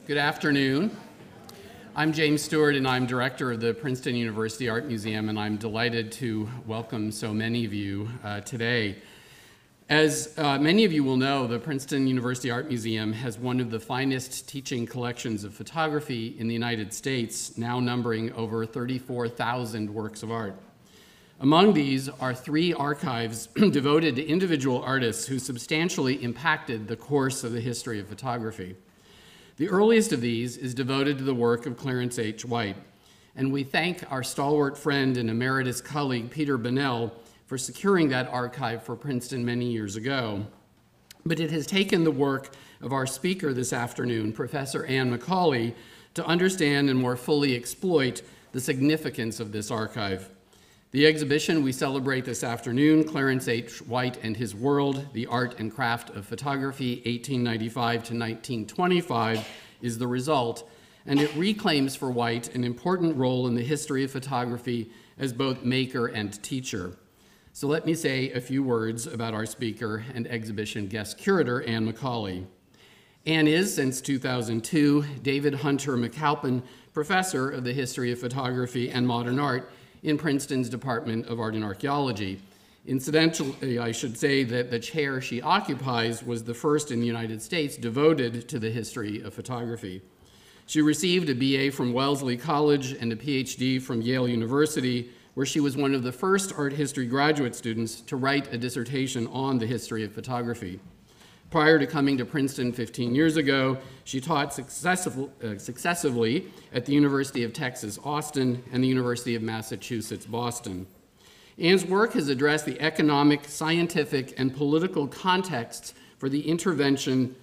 Good afternoon. I'm James Stewart, and I'm director of the Princeton University Art Museum, and I'm delighted to welcome so many of you today. As many of you will know, the Princeton University Art Museum has one of the finest teaching collections of photography in the United States, now numbering over 34,000 works of art. Among these are 3 archives devoted to individual artists who substantially impacted the course of the history of photography. The earliest of these is devoted to the work of Clarence H. White, and we thank our stalwart friend and emeritus colleague Peter Bunnell for securing that archive for Princeton many years ago. But it has taken the work of our speaker this afternoon, Professor McCauley, to understand and more fully exploit the significance of this archive. The exhibition we celebrate this afternoon, Clarence H. White and His World, The Art and Craft of Photography, 1895 to 1925, is the result, and it reclaims for White an important role in the history of photography as both maker and teacher. So let me say a few words about our speaker and exhibition guest curator, McCauley. Anne is, since 2002, David Hunter McAlpin Professor of the History of Photography and Modern Art in Princeton's Department of Art and Archaeology. Incidentally, I should say that the chair she occupies was the first in the United States devoted to the history of photography. She received a BA from Wellesley College and a PhD from Yale University, where she was one of the first art history graduate students to write a dissertation on the history of photography. Prior to coming to Princeton 15 years ago, she taught successively at the University of Texas, Austin, and the University of Massachusetts, Boston. Anne's work has addressed the economic, scientific, and political contexts for the invention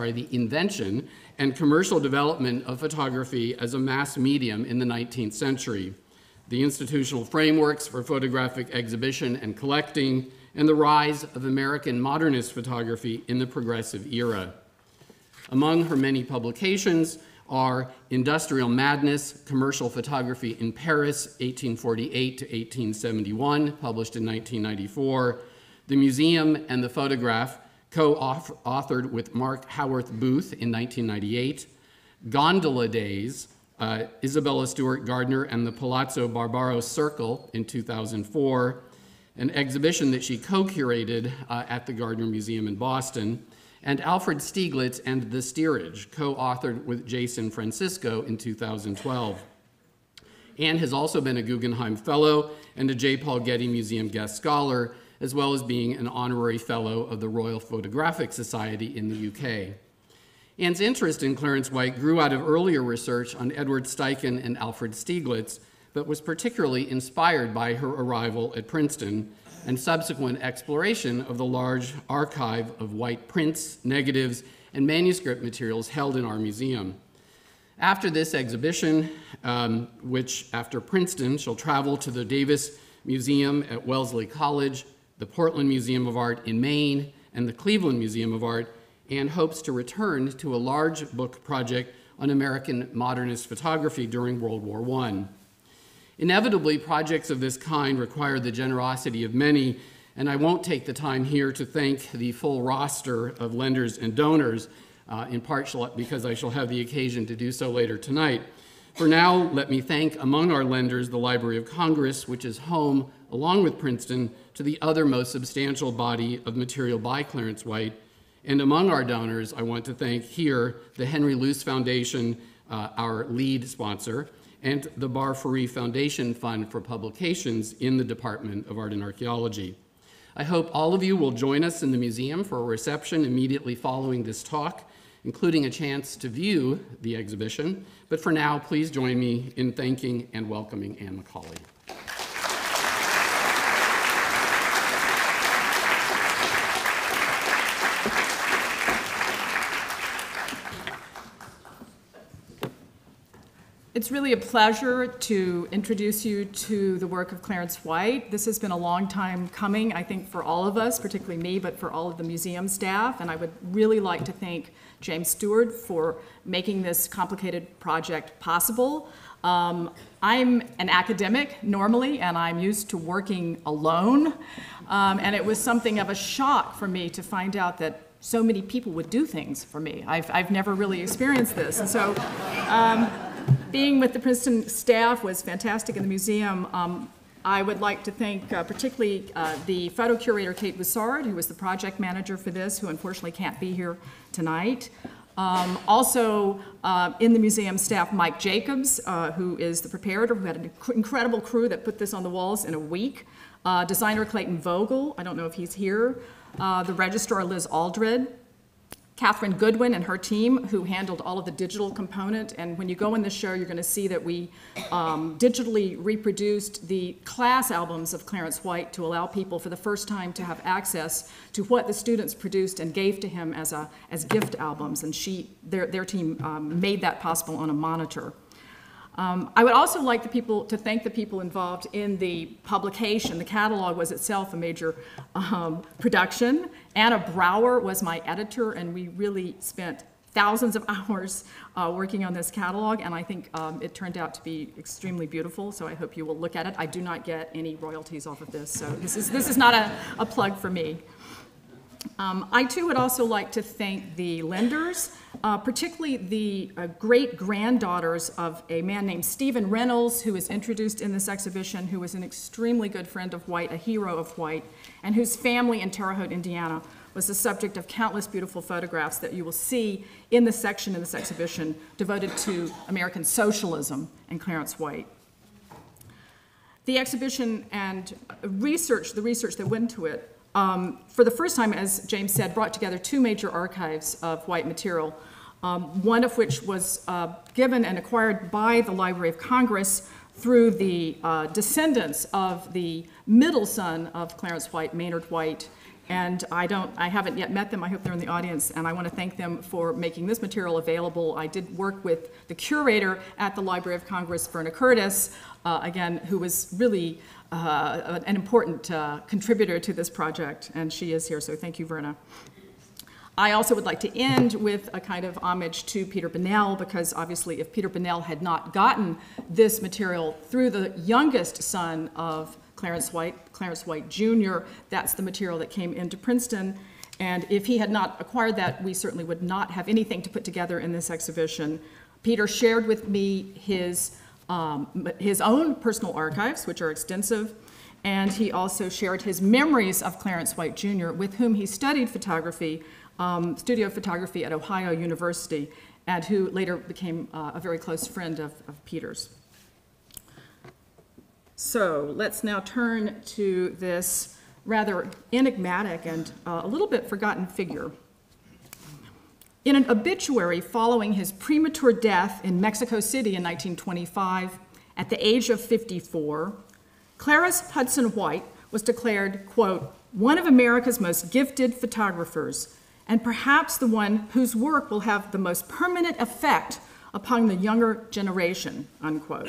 and commercial development of photography as a mass medium in the 19th century, the institutional frameworks for photographic exhibition and collecting, and the rise of American modernist photography in the progressive era. Among her many publications are Industrial Madness, Commercial Photography in Paris, 1848 to 1871, published in 1994, The Museum and the Photograph, co-authored with Mark Howarth Booth in 1998, Gondola Days, Isabella Stewart Gardner and the Palazzo Barbaro Circle in 2004, an exhibition that she co-curated at the Gardner Museum in Boston, and Alfred Stieglitz and the Steerage, co-authored with Jason Francisco in 2012. Anne has also been a Guggenheim Fellow and a J. Paul Getty Museum Guest Scholar, as well as being an honorary fellow of the Royal Photographic Society in the UK. Anne's interest in Clarence White grew out of earlier research on Edward Steichen and Alfred Stieglitz, but was particularly inspired by her arrival at Princeton and subsequent exploration of the large archive of White prints, negatives, and manuscript materials held in our museum. After this exhibition, which after Princeton, she'll travel to the Davis Museum at Wellesley College, the Portland Museum of Art in Maine, and the Cleveland Museum of Art, and hopes to return to a large book project on American modernist photography during World War I. Inevitably, projects of this kind require the generosity of many, and I won't take the time here to thank the full roster of lenders and donors, in part because I shall have the occasion to do so later tonight. For now, let me thank among our lenders the Library of Congress, which is home, along with Princeton, to the other most substantial body of material by Clarence White. And among our donors, I want to thank here the Henry Luce Foundation, our lead sponsor, and the Bar-Free Foundation Fund for Publications in the Department of Art and Archaeology. I hope all of you will join us in the museum for a reception immediately following this talk, including a chance to view the exhibition. But for now, please join me in thanking and welcoming Anne McCauley. It's really a pleasure to introduce you to the work of Clarence White. This has been a long time coming, I think, for all of us, particularly me, but for all of the museum staff. And I would really like to thank James Stewart for making this complicated project possible. I'm an academic normally, and I'm used to working alone. And it was something of a shock for me to find out that so many people would do things for me. I've never really experienced this. And so being with the Princeton staff was fantastic in the museum. I would like to thank particularly the photo curator, Kate Boussard, who was the project manager for this, who unfortunately can't be here tonight. Also in the museum staff, Mike Jacobs, who is the preparator, who had an incredible crew that put this on the walls in a week. Designer Clayton Vogel, I don't know if he's here. The registrar Liz Aldred. Catherine Goodwin and her team, who handled all of the digital component. And when you go in the show, you're going to see that we digitally reproduced the class albums of Clarence White to allow people for the first time to have access to what the students produced and gave to him as gift albums. And their team made that possible on a monitor. I would also like to thank the people involved in the publication. The catalog was itself a major production. Anna Brower was my editor, and we really spent thousands of hours working on this catalog, and I think it turned out to be extremely beautiful, so I hope you will look at it. I do not get any royalties off of this, so this is not a plug for me. I too would also like to thank the lenders, particularly the great-granddaughters of a man named Stephen Reynolds, who is introduced in this exhibition, who was an extremely good friend of White, a hero of White, and whose family in Terre Haute, Indiana, was the subject of countless beautiful photographs that you will see in the section in this exhibition devoted to American socialism and Clarence White. The exhibition and the research that went into it, for the first time, as James said, brought together two major archives of White material, one of which was given and acquired by the Library of Congress through the descendants of the middle son of Clarence White, Maynard White. And I haven't yet met them. I hope they're in the audience, and I want to thank them for making this material available. I did work with the curator at the Library of Congress, Verna Curtis, again, who was really an important contributor to this project, and she is here, so thank you, Verna. I also would like to end with a kind of homage to Peter Bunnell, because obviously if Peter Bunnell had not gotten this material through the youngest son of Clarence White Jr., that's the material that came into Princeton, and if he had not acquired that, we certainly would not have anything to put together in this exhibition. Peter shared with me his own personal archives, which are extensive, and he also shared his memories of Clarence White Jr., with whom he studied photography, studio photography at Ohio University, and who later became a very close friend of Peter's. So let's now turn to this rather enigmatic and a little bit forgotten figure. In an obituary following his premature death in Mexico City in 1925, at the age of 54, Clarence Hudson White was declared, quote, one of America's most gifted photographers, and perhaps the one whose work will have the most permanent effect upon the younger generation, unquote.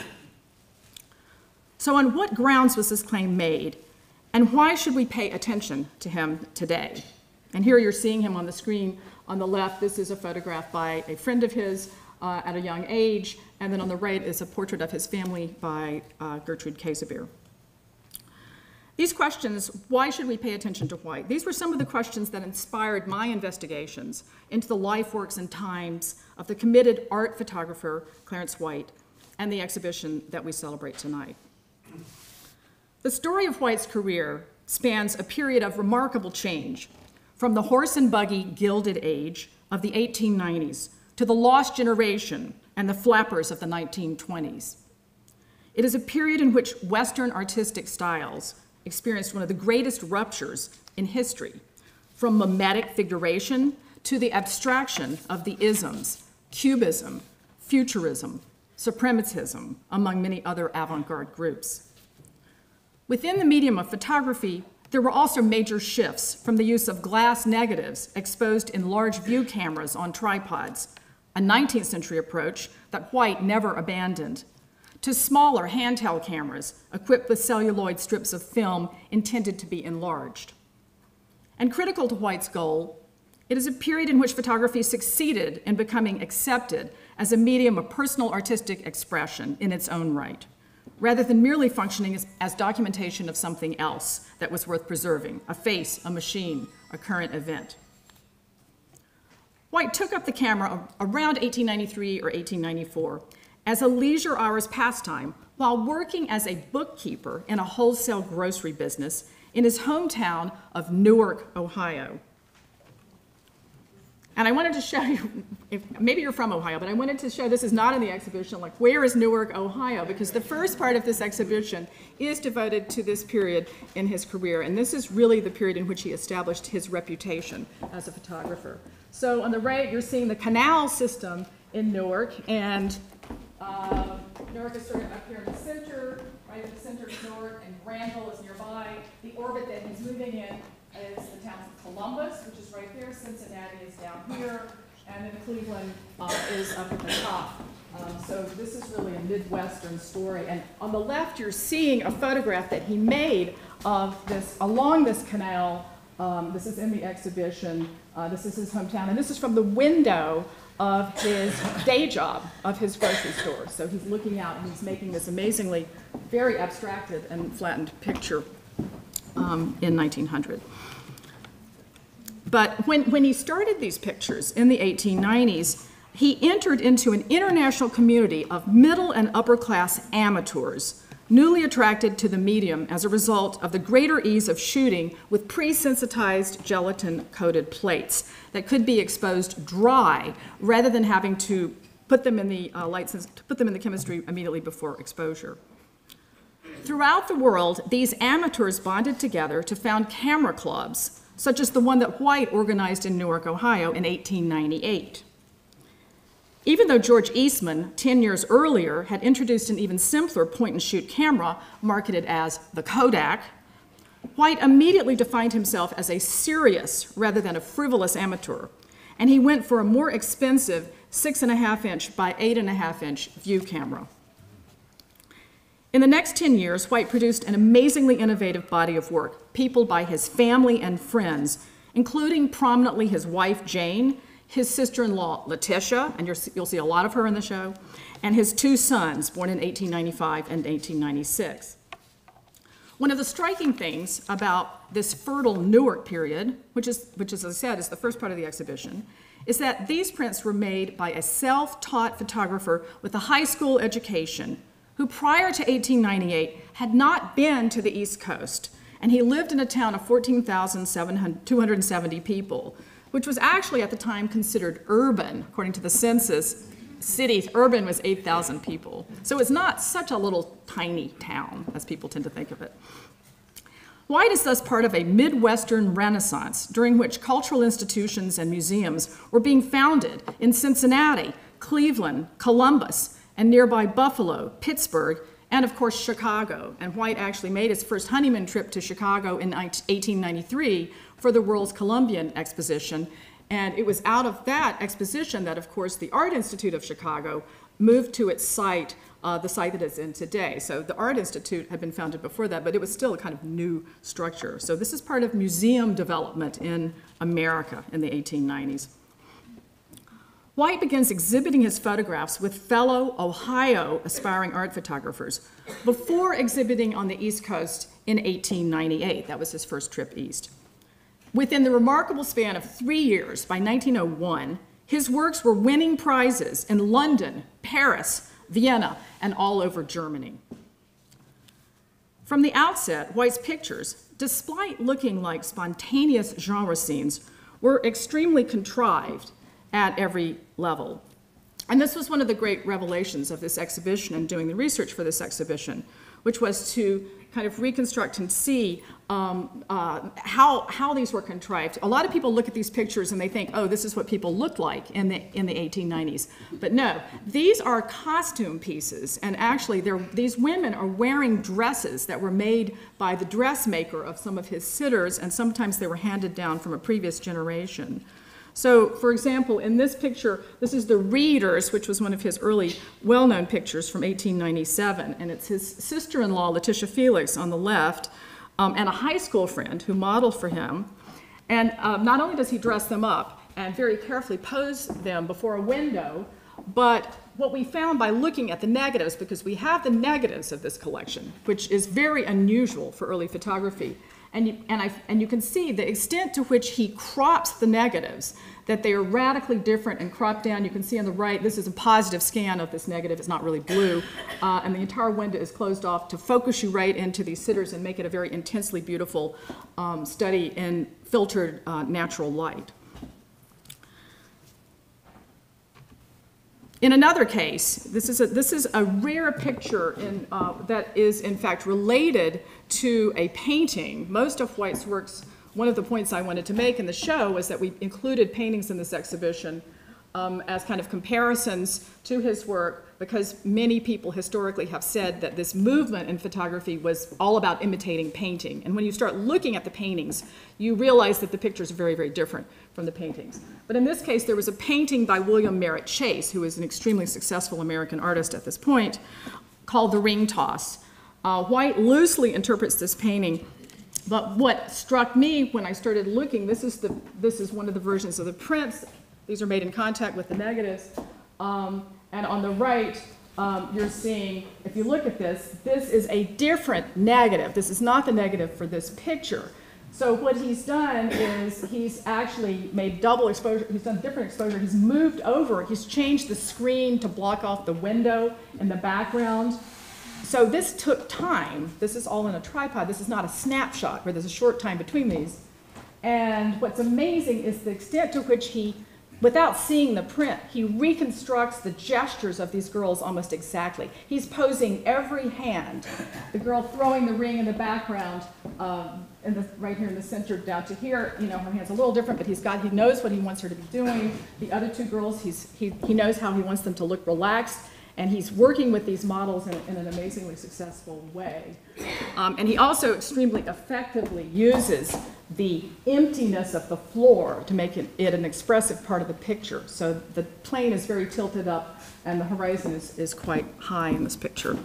So on what grounds was this claim made, and why should we pay attention to him today? And here you're seeing him on the screen on the left. This is a photograph by a friend of his at a young age, and then on the right is a portrait of his family by Gertrude Casimir. These questions, why should we pay attention to White? These were some of the questions that inspired my investigations into the life, works, and times of the committed art photographer Clarence White and the exhibition that we celebrate tonight. The story of White's career spans a period of remarkable change, from the horse and buggy Gilded Age of the 1890s to the lost generation and the flappers of the 1920s. It is a period in which Western artistic styles experienced one of the greatest ruptures in history, from mimetic figuration to the abstraction of the isms, cubism, futurism, suprematism, among many other avant-garde groups. Within the medium of photography, there were also major shifts from the use of glass negatives exposed in large view cameras on tripods, a 19th century approach that White never abandoned, to smaller handheld cameras equipped with celluloid strips of film intended to be enlarged. And critical to White's goal, it is a period in which photography succeeded in becoming accepted as a medium of personal artistic expression in its own right, rather than merely functioning as documentation of something else that was worth preserving, a face, a machine, a current event. White took up the camera around 1893 or 1894 as a leisure hours pastime while working as a bookkeeper in a wholesale grocery business in his hometown of Newark, Ohio. And I wanted to show you, maybe you're from Ohio, but I wanted to show, this is not in the exhibition, like where is Newark, Ohio? Because the first part of this exhibition is devoted to this period in his career, and this is really the period in which he established his reputation as a photographer. So on the right, you're seeing the canal system in Newark, and Newark is sort of up here in the center, right at the center of Newark, and Granville is nearby. The orbit that he's moving in is the town of Columbus, which is right there. Cincinnati is down here, and then Cleveland is up at the top. So this is really a Midwestern story. And on the left, you're seeing a photograph that he made of this, along this canal. This is in the exhibition. This is his hometown, and this is from the window of his day job, of his grocery store. So he's looking out and he's making this amazingly very abstracted and flattened picture in 1900. But when he started these pictures in the 1890s, he entered into an international community of middle and upper class amateurs, newly attracted to the medium as a result of the greater ease of shooting with pre-sensitized gelatin-coated plates that could be exposed dry rather than having to put them in the chemistry immediately before exposure. Throughout the world, these amateurs bonded together to found camera clubs, such as the one that White organized in Newark, Ohio in 1898. Even though George Eastman, 10 years earlier, had introduced an even simpler point-and-shoot camera marketed as the Kodak, White immediately defined himself as a serious rather than a frivolous amateur, and he went for a more expensive 6.5-inch by 8.5-inch view camera. In the next 10 years, White produced an amazingly innovative body of work, peopled by his family and friends, including prominently his wife, Jane, his sister-in-law, Letitia, and you'll see a lot of her in the show, and his two sons, born in 1895 and 1896. One of the striking things about this fertile Newark period, which as I said, is the first part of the exhibition, is that these prints were made by a self-taught photographer with a high school education who prior to 1898 had not been to the East Coast, and he lived in a town of 14,270 people, which was actually at the time considered urban. According to the census, cities, urban was 8,000 people. So it's not such a little tiny town as people tend to think of it. White is thus part of a Midwestern Renaissance during which cultural institutions and museums were being founded in Cincinnati, Cleveland, Columbus, and nearby Buffalo, Pittsburgh, and of course Chicago. And White actually made his first honeymoon trip to Chicago in 1893 for the World's Columbian Exposition. And it was out of that exposition that, of course, the Art Institute of Chicago moved to its site, the site that it's in today. So the Art Institute had been founded before that, but it was still a kind of new structure. So this is part of museum development in America in the 1890s. White begins exhibiting his photographs with fellow Ohio aspiring art photographers before exhibiting on the East Coast in 1898. That was his first trip east. Within the remarkable span of 3 years, by 1901, his works were winning prizes in London, Paris, Vienna, and all over Germany. From the outset, White's pictures, despite looking like spontaneous genre scenes, were extremely contrived at every level. And this was one of the great revelations of this exhibition and doing the research for this exhibition, which was to kind of reconstruct and see how these were contrived. A lot of people look at these pictures and they think, oh, this is what people looked like in the 1890s. But no, these are costume pieces, and actually these women are wearing dresses that were made by the dressmaker of some of his sitters, and sometimes they were handed down from a previous generation. So, for example, in this picture, this is the Readers, which was one of his early well-known pictures from 1897, and it's his sister-in-law, Letitia Felix, on the left, and a high school friend who modeled for him. And not only does he dress them up and very carefully pose them before a window, but what we found by looking at the negatives, because we have the negatives of this collection, which is very unusual for early photography, And you can see the extent to which he crops the negatives, that they are radically different and cropped down. You can see on the right, this is a positive scan of this negative. It's not really blue. And the entire window is closed off to focus you right into these sitters and make it a very intensely beautiful study in filtered natural light. In another case, this is a rare picture that is in fact related to a painting. Most of White's works, one of the points I wanted to make in the show was that we included paintings in this exhibition as kind of comparisons to his work, because many people historically have said that this movement in photography was all about imitating painting. And when you start looking at the paintings, you realize that the pictures are very, very different from the paintings. But in this case, there was a painting by William Merritt Chase, who is an extremely successful American artist at this point, called The Ring Toss. White loosely interprets this painting, but what struck me when I started looking, this is one of the versions of the prints. These are made in contact with the negatives. And on the right, you're seeing, if you look at this, this is a different negative. This is not the negative for this picture. So what he's done is he's actually made double exposure. He's done different exposure. He's moved over. He's changed the screen to block off the window in the background. So this took time. This is all in a tripod. This is not a snapshot where there's a short time between these. And what's amazing is the extent to which he, without seeing the print, he reconstructs the gestures of these girls almost exactly. He's posing every hand. The girl throwing the ring in the background, right here in the center down to here, you know, her hand's a little different, but he knows what he wants her to be doing. The other two girls, he knows how he wants them to look relaxed, and he's working with these models in an amazingly successful way. And he also extremely effectively uses the emptiness of the floor to make it an expressive part of the picture. So the plane is very tilted up and the horizon is quite high in this picture.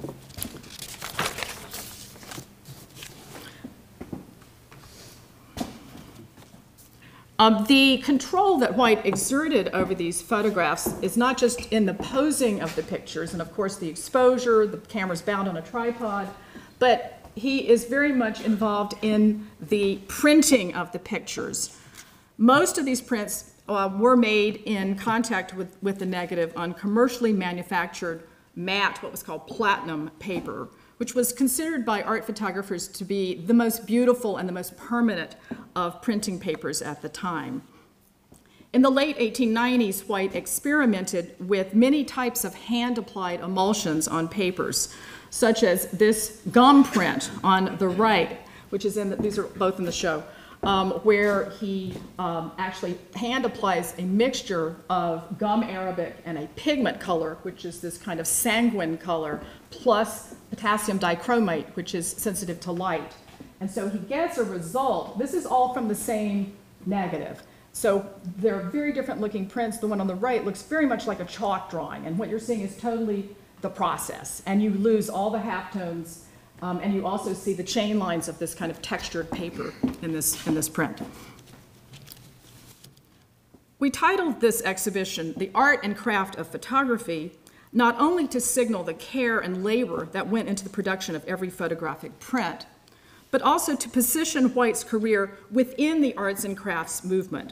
The control that White exerted over these photographs is not just in the posing of the pictures, and of course the exposure, the camera's bound on a tripod, but he is very much involved in the printing of the pictures. Most of these prints were made in contact with the negative on commercially manufactured matte, what was called platinum paper, which was considered by art photographers to be the most beautiful and the most permanent of printing papers at the time. In the late 1890s, White experimented with many types of hand-applied emulsions on papers, such as this gum print on the right, which is these are both in the show, where he actually hand applies a mixture of gum arabic and a pigment color, which is this kind of sanguine color, plus potassium dichromate, which is sensitive to light. And so he gets a result. This is all from the same negative. So they're very different looking prints. The one on the right looks very much like a chalk drawing, and what you're seeing is totally the process. And you lose all the halftones, and you also see the chain lines of this kind of textured paper in this print. We titled this exhibition, The Art and Craft of Photography, not only to signal the care and labor that went into the production of every photographic print, but also to position White's career within the arts and crafts movement.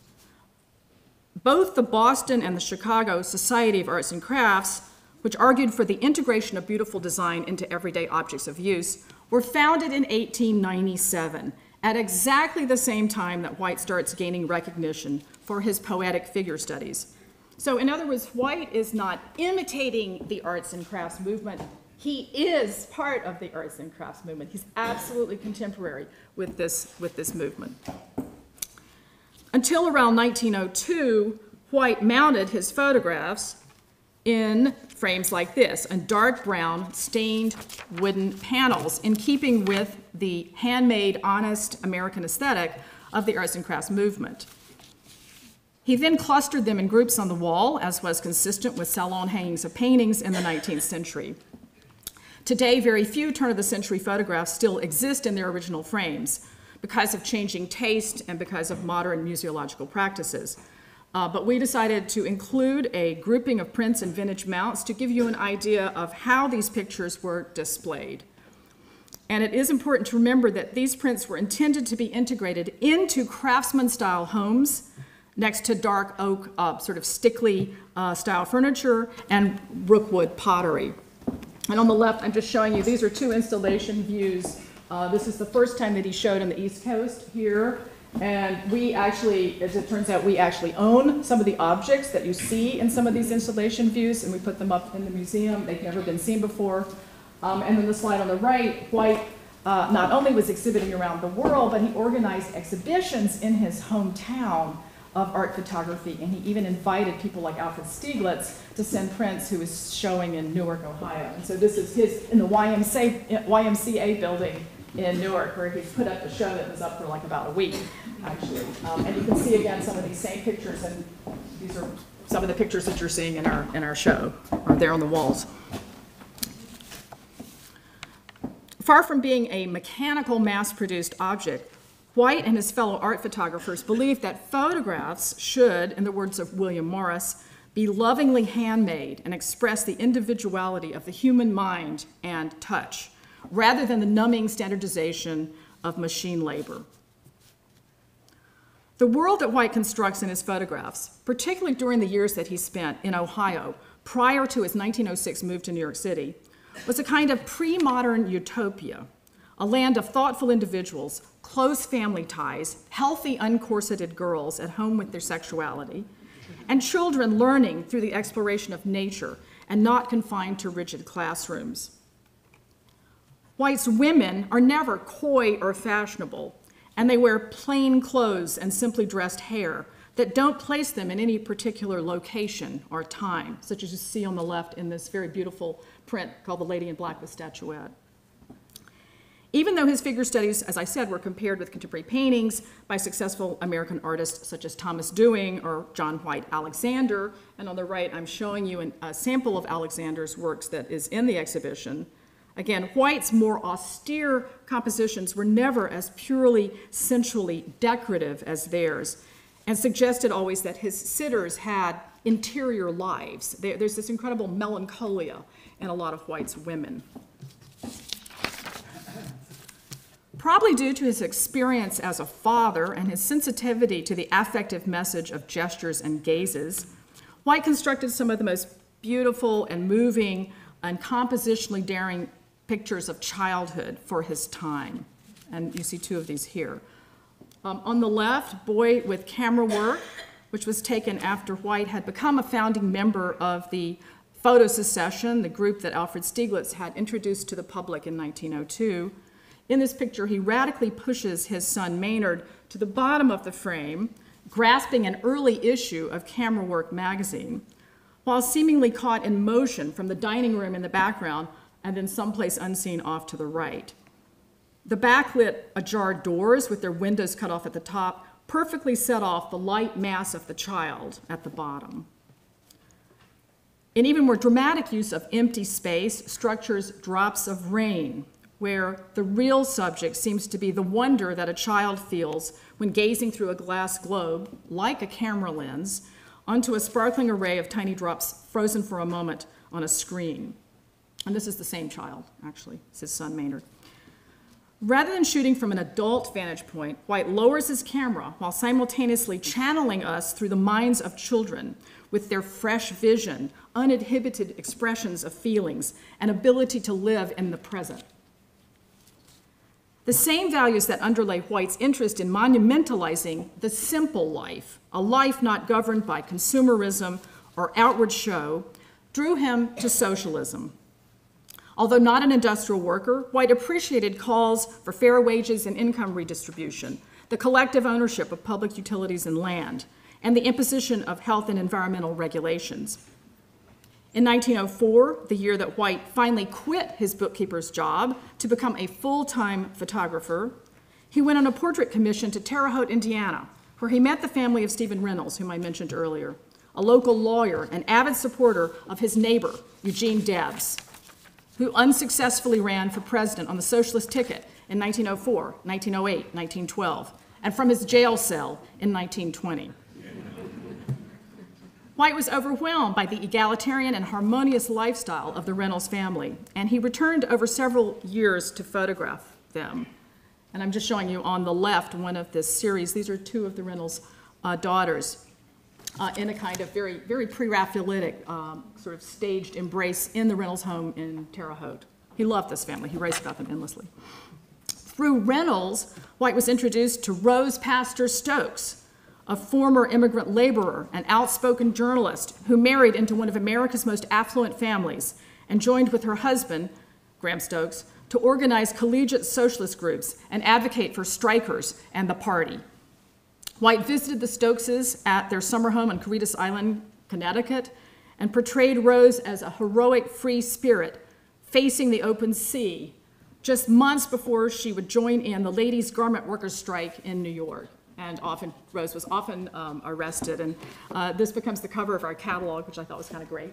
Both the Boston and the Chicago Society of Arts and Crafts, which argued for the integration of beautiful design into everyday objects of use, were founded in 1897, at exactly the same time that White starts gaining recognition for his poetic figure studies. So in other words, White is not imitating the arts and crafts movement. He is part of the arts and crafts movement. He's absolutely contemporary with this movement. Until around 1902, White mounted his photographs in frames like this, in dark brown stained wooden panels, in keeping with the handmade, honest American aesthetic of the arts and crafts movement. He then clustered them in groups on the wall, as was consistent with salon hangings of paintings in the 19th century. Today, very few turn-of-the-century photographs still exist in their original frames because of changing taste and because of modern museological practices. But we decided to include a grouping of prints and vintage mounts to give you an idea of how these pictures were displayed. And it is important to remember that these prints were intended to be integrated into craftsman-style homes next to dark oak, sort of stickly style furniture and rookwood pottery. And on the left, I'm just showing you, these are two installation views. This is the first time that he showed on the East Coast here. And we actually, as it turns out, we actually own some of the objects that you see in some of these installation views, and we put them up in the museum. They've never been seen before. And then the slide on the right, White not only was exhibiting around the world, but he organized exhibitions in his hometown of art photography, and he even invited people like Alfred Stieglitz to send prints, who was showing in Newark, Ohio. And so this is his, in the YMCA building in Newark, where he put up a show that was up for like about a week, actually. And you can see again some of these same pictures, and these are some of the pictures that you're seeing in our show, or there on the walls. Far from being a mechanical, mass-produced object, White and his fellow art photographers believed that photographs should, in the words of William Morris, be lovingly handmade and express the individuality of the human mind and touch, rather than the numbing standardization of machine labor. The world that White constructs in his photographs, particularly during the years that he spent in Ohio prior to his 1906 move to New York City, was a kind of pre-modern utopia, a land of thoughtful individuals, close family ties, healthy, uncorseted girls at home with their sexuality, and children learning through the exploration of nature and not confined to rigid classrooms. White's women are never coy or fashionable, and they wear plain clothes and simply dressed hair that don't place them in any particular location or time, such as you see on the left in this very beautiful print called The Lady in Black with Statuette. Even though his figure studies, as I said, were compared with contemporary paintings by successful American artists such as Thomas Dewing or John White Alexander, and on the right I'm showing you a sample of Alexander's works that is in the exhibition. Again, White's more austere compositions were never as purely sensually decorative as theirs, and suggested always that his sitters had interior lives. There's this incredible melancholia in a lot of White's women. Probably due to his experience as a father and his sensitivity to the affective message of gestures and gazes, White constructed some of the most beautiful and moving and compositionally daring pictures of childhood for his time. And you see two of these here. On the left, Boy with Camera Work, which was taken after White had become a founding member of the Photo Secession, the group that Alfred Stieglitz had introduced to the public in 1902. In this picture, he radically pushes his son Maynard to the bottom of the frame, grasping an early issue of Camera Work magazine, while seemingly caught in motion from the dining room in the background and then someplace unseen off to the right. The backlit ajar doors with their windows cut off at the top perfectly set off the light mass of the child at the bottom. In even more dramatic use of empty space, structures Drops of Rain, where the real subject seems to be the wonder that a child feels when gazing through a glass globe, like a camera lens, onto a sparkling array of tiny drops frozen for a moment on a screen. And this is the same child, actually. It's his son, Maynard. Rather than shooting from an adult vantage point, White lowers his camera while simultaneously channeling us through the minds of children with their fresh vision, uninhibited expressions of feelings, and ability to live in the present. The same values that underlay White's interest in monumentalizing the simple life, a life not governed by consumerism or outward show, drew him to socialism. Although not an industrial worker, White appreciated calls for fair wages and income redistribution, the collective ownership of public utilities and land, and the imposition of health and environmental regulations. In 1904, the year that White finally quit his bookkeeper's job to become a full-time photographer, he went on a portrait commission to Terre Haute, Indiana, where he met the family of Stephen Reynolds, whom I mentioned earlier, a local lawyer and avid supporter of his neighbor, Eugene Debs, who unsuccessfully ran for president on the socialist ticket in 1904, 1908, 1912, and from his jail cell in 1920. White was overwhelmed by the egalitarian and harmonious lifestyle of the Reynolds family, and he returned over several years to photograph them. And I'm just showing you on the left one of this series. These are two of the Reynolds daughters in a kind of very, very pre-Raphaelitic sort of staged embrace in the Reynolds home in Terre Haute. He loved this family. He writes about them endlessly. Through Reynolds, White was introduced to Rose Pastor Stokes, a former immigrant laborer and outspoken journalist who married into one of America's most affluent families and joined with her husband, Graham Stokes, to organize collegiate socialist groups and advocate for strikers and the party. White visited the Stokeses at their summer home on Caritas Island, Connecticut, and portrayed Rose as a heroic free spirit facing the open sea just months before she would join in the ladies' garment workers' strike in New York. And Rose was often arrested. And this becomes the cover of our catalog, which I thought was kind of great.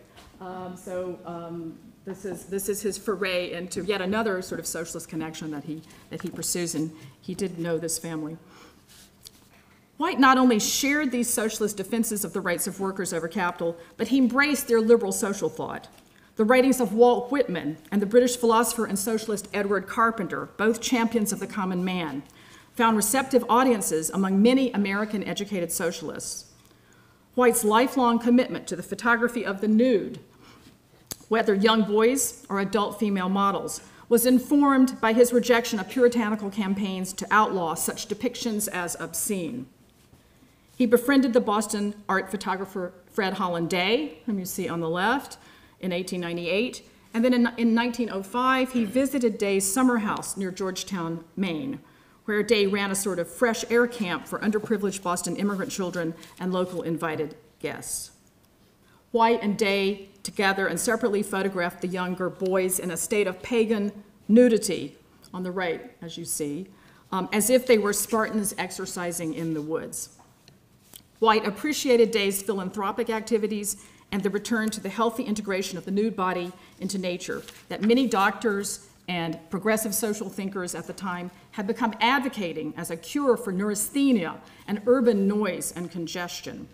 This is his foray into yet another sort of socialist connection that he pursues, and he did know this family. White not only shared these socialist defenses of the rights of workers over capital, but he embraced their liberal social thought. The writings of Walt Whitman and the British philosopher and socialist Edward Carpenter, both champions of the common man, found receptive audiences among many American educated socialists. White's lifelong commitment to the photography of the nude, whether young boys or adult female models, was informed by his rejection of puritanical campaigns to outlaw such depictions as obscene. He befriended the Boston art photographer Fred Holland Day, whom you see on the left, in 1898, and then in 1905, he visited Day's summer house near Georgetown, Maine, where Day ran a sort of fresh air camp for underprivileged Boston immigrant children and local invited guests. White and Day together and separately photographed the younger boys in a state of pagan nudity, on the right, as you see, as if they were Spartans exercising in the woods. White appreciated Day's philanthropic activities and the return to the healthy integration of the nude body into nature that many doctors and progressive social thinkers at the time had become advocating as a cure for neurasthenia and urban noise and congestion.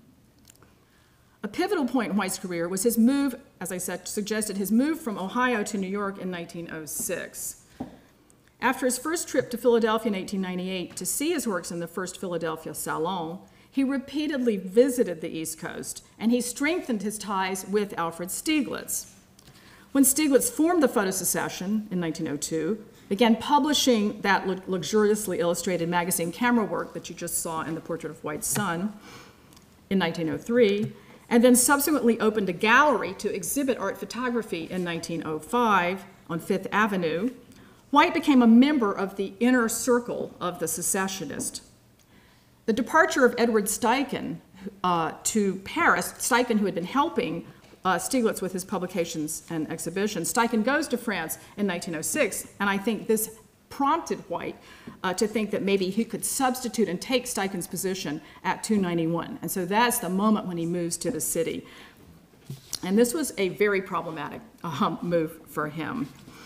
A pivotal point in White's career was his move, as I suggested, his move from Ohio to New York in 1906. After his first trip to Philadelphia in 1898 to see his works in the first Philadelphia Salon, he repeatedly visited the East Coast, and he strengthened his ties with Alfred Stieglitz. When Stieglitz formed the Photo Secession in 1902, began publishing that luxuriously illustrated magazine Camera Work that you just saw in the portrait of White's son in 1903, and then subsequently opened a gallery to exhibit art photography in 1905 on Fifth Avenue, White became a member of the inner circle of the secessionists. The departure of Edward Steichen to Paris, Steichen, who had been helping Stieglitz with his publications and exhibitions, Steichen goes to France in 1906, and I think this prompted White to think that maybe he could substitute and take Steichen's position at 291. And so that's the moment when he moves to the city. And this was a very problematic move for him.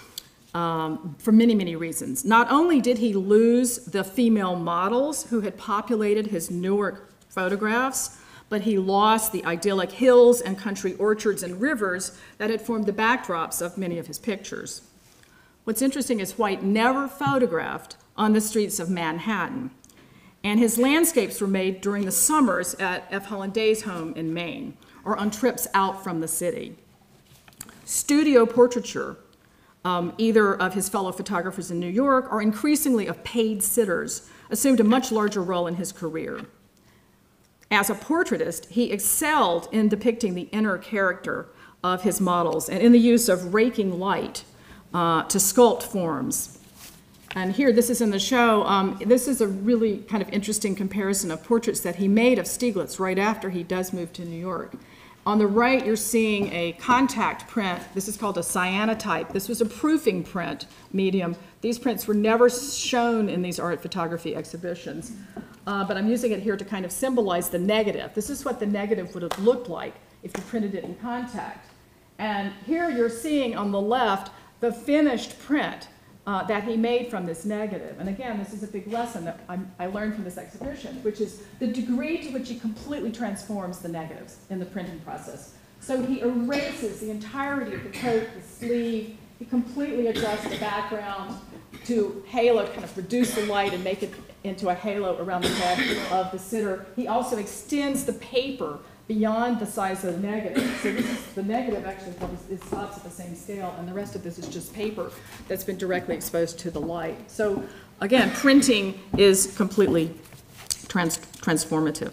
For many, many reasons. Not only did he lose the female models who had populated his Newark photographs, but he lost the idyllic hills and country orchards and rivers that had formed the backdrops of many of his pictures. What's interesting is White never photographed on the streets of Manhattan, and his landscapes were made during the summers at F. Holland Day's home in Maine, or on trips out from the city. Studio portraiture, either of his fellow photographers in New York or increasingly of paid sitters, assumed a much larger role in his career. As a portraitist, he excelled in depicting the inner character of his models and in the use of raking light to sculpt forms. And here, this is in the show. This is a really kind of interesting comparison of portraits that he made of Stieglitz right after he does move to New York. On the right, you're seeing a contact print. This is called a cyanotype. This was a proofing print medium. These prints were never shown in these art photography exhibitions, but I'm using it here to kind of symbolize the negative. This is what the negative would have looked like if you printed it in contact. And here you're seeing on the left the finished print that he made from this negative. And again, this is a big lesson that I learned from this exhibition, which is the degree to which he completely transforms the negatives in the printing process. So he erases the entirety of the coat, the sleeve. He completely adjusts the background to halo, kind of reduce the light and make it into a halo around the head of the sitter. He also extends the paper beyond the size of the negative. So this is, the negative actually it stops at the same scale, and the rest of this is just paper that's been directly exposed to the light. So again, printing is completely transformative.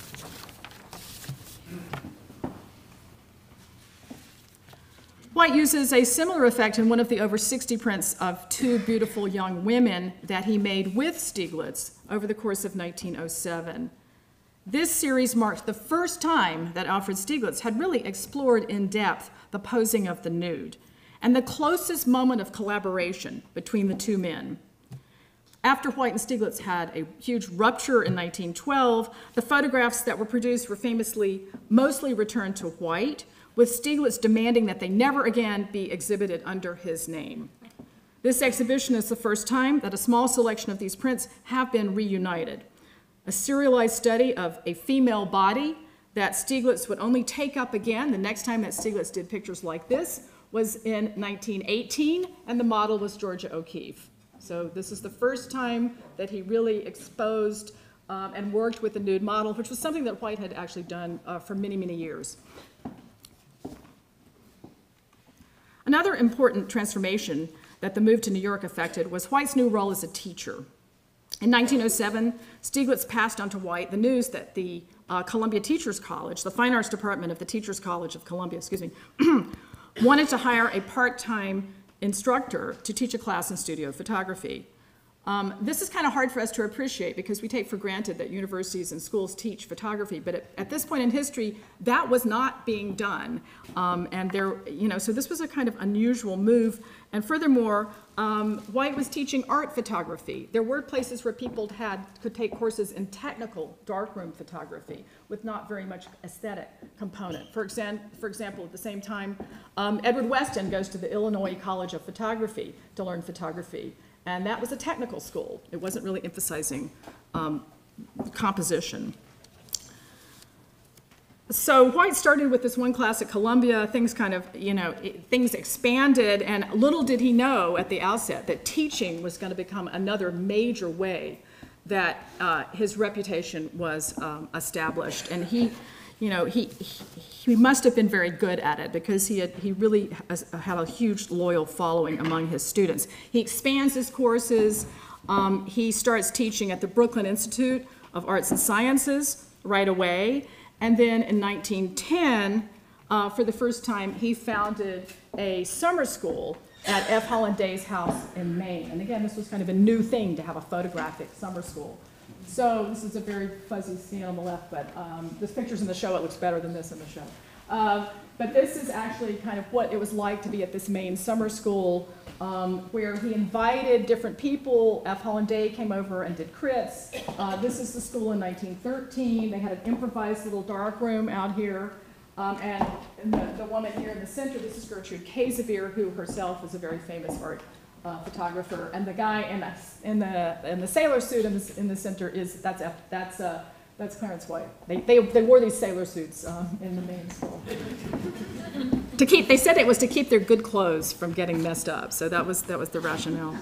White uses a similar effect in one of the over 60 prints of two beautiful young women that he made with Stieglitz over the course of 1907. This series marked the first time that Alfred Stieglitz had really explored in depth the posing of the nude and the closest moment of collaboration between the two men. After White and Stieglitz had a huge rupture in 1912, the photographs that were produced were famously mostly returned to White, with Stieglitz demanding that they never again be exhibited under his name. This exhibition is the first time that a small selection of these prints have been reunited. A serialized study of a female body that Stieglitz would only take up again the next time that Stieglitz did pictures like this was in 1918, and the model was Georgia O'Keeffe. So this is the first time that he really exposed and worked with the nude model, which was something that White had actually done for many, many years. Another important transformation that the move to New York affected was White's new role as a teacher. In 1907, Stieglitz passed on to White the news that the Columbia Teachers College, the Fine Arts Department of the Teachers College of Columbia, wanted to hire a part-time instructor to teach a class in studio photography. This is kind of hard for us to appreciate because we take for granted that universities and schools teach photography, but at this point in history, that was not being done. So this was a kind of unusual move. And furthermore, White was teaching art photography. There were places where people could take courses in technical darkroom photography with not very much aesthetic component. For example, at the same time, Edward Weston goes to the Illinois College of Photography to learn photography. And that was a technical school. It wasn't really emphasizing composition. So White started with this one class at Columbia. Things kind of, things expanded, and little did he know at the outset that teaching was going to become another major way that his reputation was established. And he must have been very good at it because he really had a huge loyal following among his students. He expands his courses. He starts teaching at the Brooklyn Institute of Arts and Sciences right away. And then in 1910, for the first time, he founded a summer school at F. Holland Day's house in Maine. And again, this was kind of a new thing to have a photographic summer school. So this is a very fuzzy scene on the left, but this picture's in the show. It looks better than this in the show. But this is actually kind of what it was like to be at this Maine summer school where he invited different people. F. Holland Day came over and did crits. This is the school in 1913. They had an improvised little dark room out here. And the woman here in the center, this is Gertrude Casevier, who herself is a very famous art photographer, and the guy in the sailor suit in the center that's Clarence White. They wore these sailor suits in the Maine school. They said it was to keep their good clothes from getting messed up. So that was the rationale.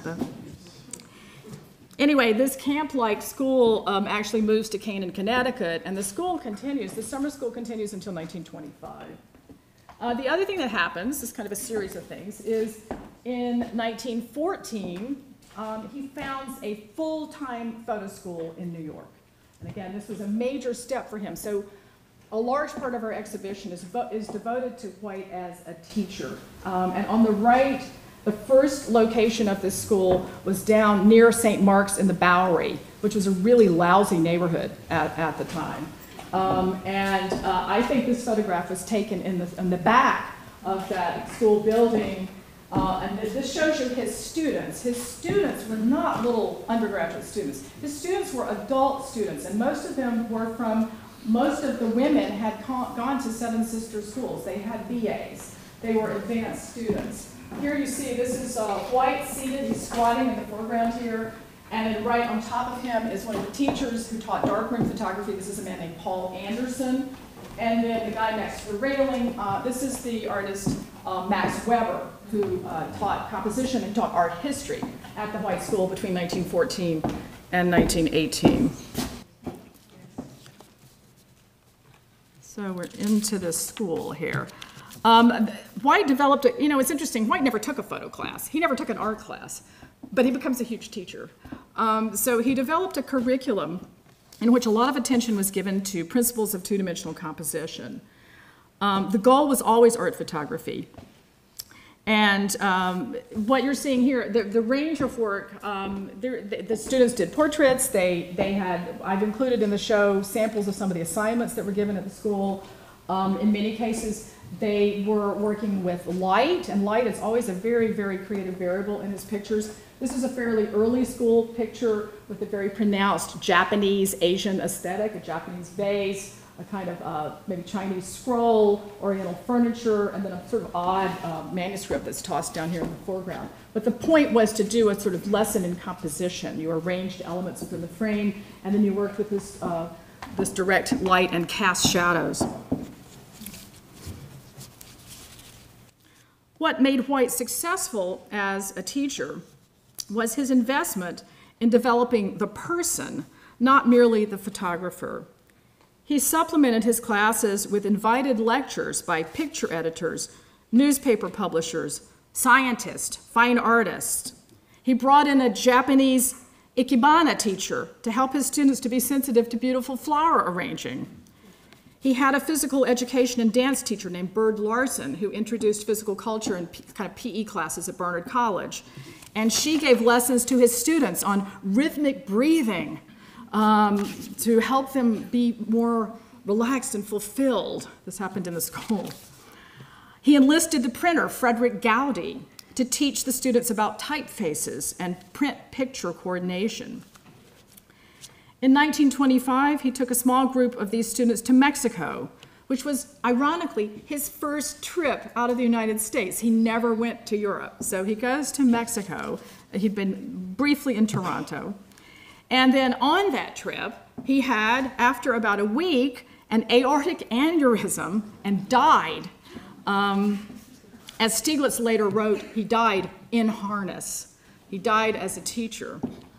Anyway, this camp-like school actually moves to Canaan, Connecticut, and the school continues. The summer school continues until 1925. The other thing that happens, this is kind of a series of things, is in 1914, he founds a full-time photo school in New York. And again, this was a major step for him. So a large part of our exhibition is devoted to White as a teacher. And on the right, the first location of this school was down near St. Mark's in the Bowery, which was a really lousy neighborhood at the time. I think this photograph was taken in the back of that school building. And this shows you his students. His students were not little undergraduate students. His students were adult students, and most of the women had gone to Seven Sisters schools. They had BAs. They were advanced students. Here you see, this is White seated, he's squatting in the foreground here, and then right on top of him is one of the teachers who taught darkroom photography. This is a man named Paul Anderson. And then the guy next to the railing, this is the artist Max Weber, who taught composition and taught art history at the White School between 1914 and 1918. So we're into the school here. White developed, it's interesting, White never took a photo class. He never took an art class, but he becomes a huge teacher. So he developed a curriculum in which a lot of attention was given to principles of two-dimensional composition. The goal was always art photography. And what you're seeing here, the range of work, the students did portraits. I've included in the show samples of some of the assignments that were given at the school. In many cases, they were working with light, and light is always a very, very creative variable in his pictures. This is a fairly early school picture with a very pronounced Japanese Asian aesthetic, a Japanese vase, a kind of maybe Chinese scroll, Oriental furniture, and then a sort of odd manuscript that's tossed down here in the foreground. But the point was to do a sort of lesson in composition. You arranged elements within the frame, and then you worked with this direct light and cast shadows. What made White successful as a teacher was his investment in developing the person, not merely the photographer. He supplemented his classes with invited lectures by picture editors, newspaper publishers, scientists, fine artists. He brought in a Japanese ikebana teacher to help his students to be sensitive to beautiful flower arranging. He had a physical education and dance teacher named Bird Larson who introduced physical culture in kind of PE classes at Barnard College. And she gave lessons to his students on rhythmic breathing to help them be more relaxed and fulfilled. This happened in the school. He enlisted the printer, Frederick Gowdy, to teach the students about typefaces and print picture coordination. In 1925, he took a small group of these students to Mexico, which was, ironically, his first trip out of the United States. He never went to Europe. So he goes to Mexico. He'd been briefly in Toronto. And then on that trip, he had, after about a week, an aortic aneurysm and died. As Stieglitz later wrote, he died in harness. He died as a teacher.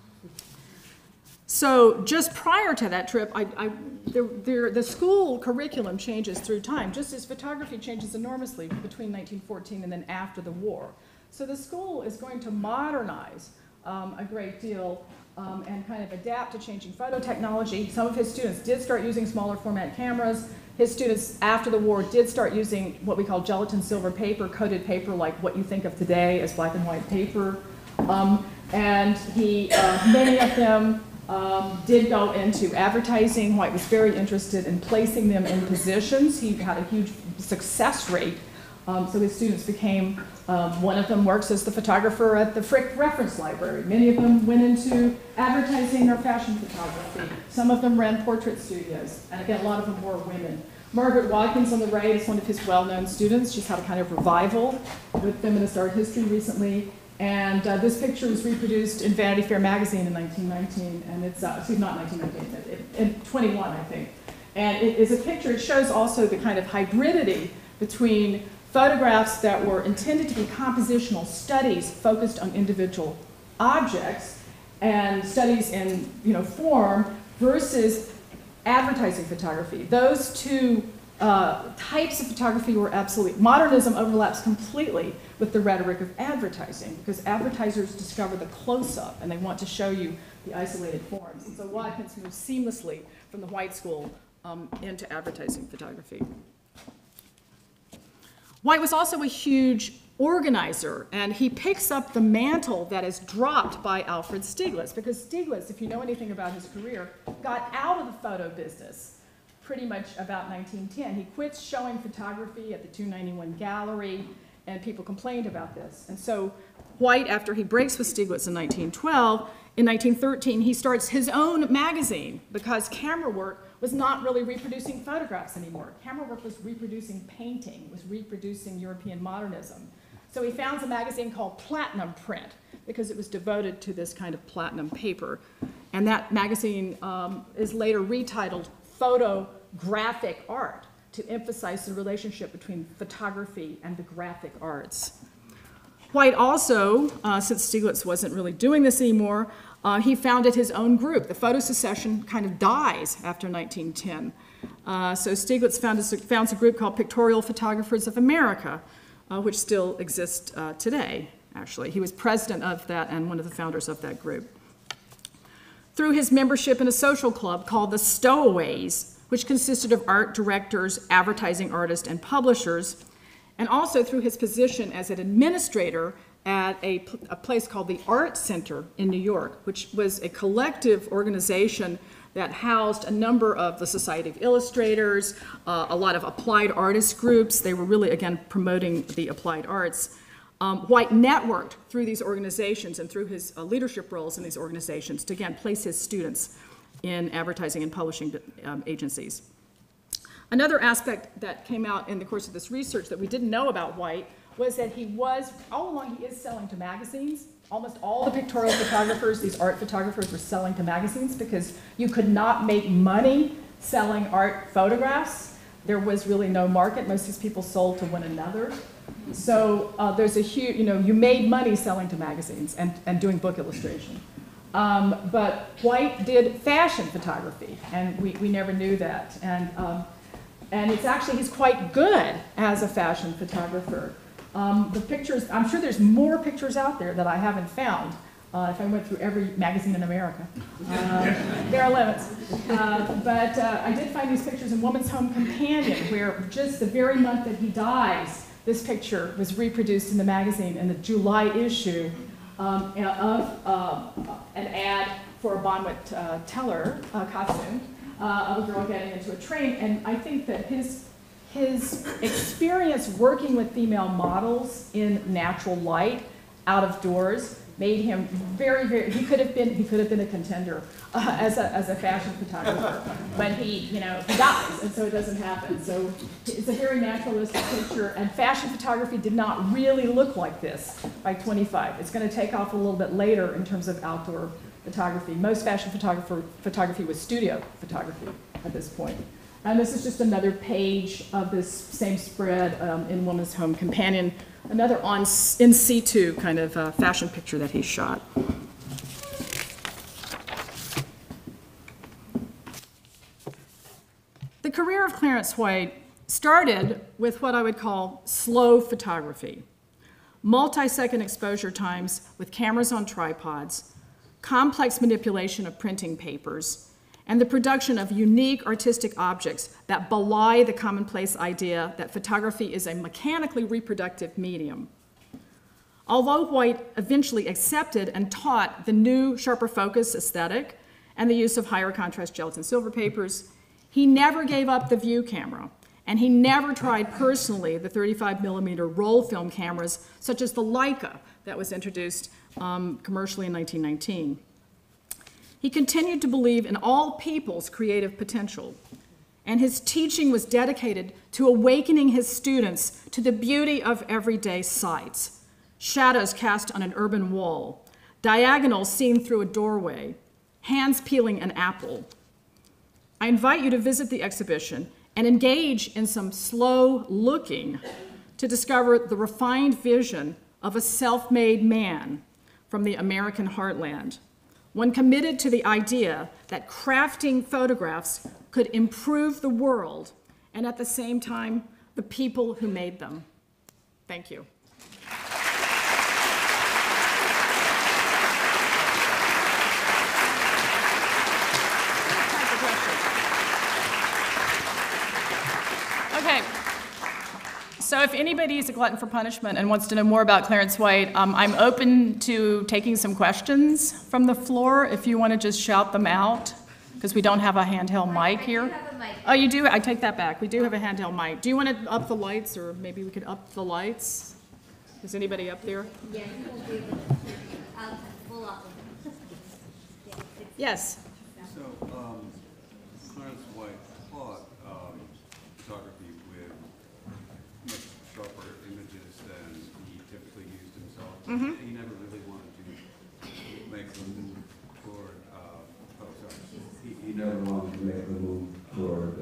So just prior to that trip, the school curriculum changes through time, just as photography changes enormously between 1914 and then after the war. So the school is going to modernize a great deal and kind of adapt to changing photo technology. Some of his students did start using smaller format cameras. His students after the war did start using what we call gelatin silver paper, coated paper like what you think of today as black and white paper. And many of them did go into advertising. White was very interested in placing them in positions. He had a huge success rate. So his students became, one of them works as the photographer at the Frick Reference Library. Many of them went into advertising or fashion photography. Some of them ran portrait studios. And again, a lot of them were women. Margaret Watkins on the right is one of his well-known students. She's had a kind of revival with feminist art history recently. And this picture was reproduced in Vanity Fair magazine in 1919, and it's, excuse me, not 1919, in 21, I think. And it is a picture, it shows also the kind of hybridity between photographs that were intended to be compositional studies focused on individual objects and studies in form versus advertising photography. Those two types of photography were absolutely, modernism overlaps completely with the rhetoric of advertising because advertisers discover the close-up and they want to show you the isolated forms. And so Watkins moved seamlessly from the White School into advertising photography. White was also a huge organizer, and he picks up the mantle that is dropped by Alfred Stieglitz, because Stieglitz, if you know anything about his career, got out of the photo business pretty much about 1910. He quits showing photography at the 291 Gallery, and people complained about this. And so White, after he breaks with Stieglitz in 1912, in 1913 he starts his own magazine because camera work was not really reproducing photographs anymore. Camera work was reproducing painting, was reproducing European modernism. So he founds a magazine called Platinum Print because it was devoted to this kind of platinum paper. And that magazine is later retitled Photographic Art to emphasize the relationship between photography and the graphic arts. White also, since Stieglitz wasn't really doing this anymore, he founded his own group. The photo secession kind of dies after 1910. So Stieglitz founds a group called Pictorial Photographers of America, which still exists today, actually. He was president of that and one of the founders of that group. Through his membership in a social club called the Stowaways, which consisted of art directors, advertising artists, and publishers, and also through his position as an administrator at a place called the Art Center in New York, which was a collective organization that housed a number of the Society of Illustrators, a lot of applied artist groups. They were really, again, promoting the applied arts. White networked through these organizations and through his leadership roles in these organizations to, again, place his students in advertising and publishing agencies. Another aspect that came out in the course of this research that we didn't know about White was that he was, all along he is selling to magazines. Almost all the pictorial photographers, these art photographers, were selling to magazines because you could not make money selling art photographs. There was really no market. Most of these people sold to one another. So there's a huge, you made money selling to magazines and doing book illustration. But White did fashion photography, and we never knew that. And it's actually, he's quite good as a fashion photographer. The pictures, I'm sure there's more pictures out there that I haven't found if I went through every magazine in America. There are limits. But I did find these pictures in Woman's Home Companion, where just the very month that he dies, this picture was reproduced in the magazine in the July issue of an ad for a Bonwit Teller costume of a girl getting into a train. And I think that his experience working with female models in natural light, out of doors, made him very, very, he could have been a contender as a fashion photographer, but he dies, and so it doesn't happen. So it's a very naturalistic picture, and fashion photography did not really look like this by 25. It's going to take off a little bit later in terms of outdoor photography. Most fashion photography was studio photography at this point. And this is just another page of this same spread in Woman's Home Companion, another in situ kind of fashion picture that he shot. The career of Clarence White started with what I would call slow photography, multi-second exposure times with cameras on tripods, complex manipulation of printing papers, and the production of unique artistic objects that belie the commonplace idea that photography is a mechanically reproductive medium. Although White eventually accepted and taught the new sharper focus aesthetic and the use of higher contrast gelatin silver papers, he never gave up the view camera, and he never tried personally the 35mm roll film cameras such as the Leica that was introduced commercially in 1919. He continued to believe in all people's creative potential, and his teaching was dedicated to awakening his students to the beauty of everyday sights, shadows cast on an urban wall, diagonals seen through a doorway, hands peeling an apple. I invite you to visit the exhibition and engage in some slow looking to discover the refined vision of a self-made man from the American heartland, one committed to the idea that crafting photographs could improve the world and at the same time, the people who made them. Thank you. Okay. So if anybody is a glutton for punishment and wants to know more about Clarence White, I'm open to taking some questions from the floor if you want to just shout them out, because we don't have a handheld mic here. I do have a mic. Oh, you do? I take that back. We do have a handheld mic. Do you want to up the lights, or maybe we could up the lights? Is anybody up there? Yeah, you won't be able to. I'll pull up. Yeah, Yes. So, Clarence White taught photography with much sharper images than he typically he never really wanted to make the move toward, he never wanted to make the move toward,